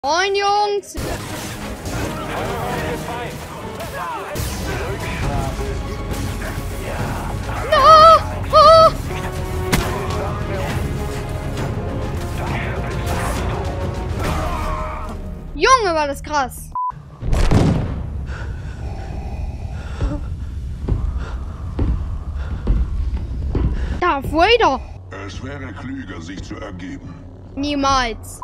Moin Jungs! No! Oh! Junge, war das krass! Darth Vader! Es wäre klüger, sich zu ergeben. Niemals!